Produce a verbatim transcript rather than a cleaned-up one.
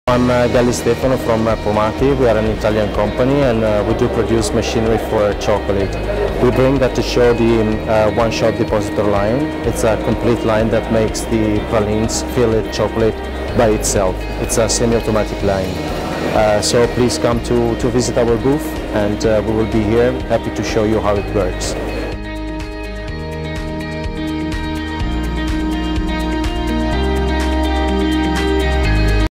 I'm uh, Galli Stefano from uh, Pomati. We are an Italian company and uh, we do produce machinery for chocolate. We bring that to show the um, uh, one-shot depositor line. It's a complete line that makes the pralines fill it chocolate by itself. It's a semi-automatic line. Uh, so please come to, to visit our booth and uh, we will be here happy to show you how it works.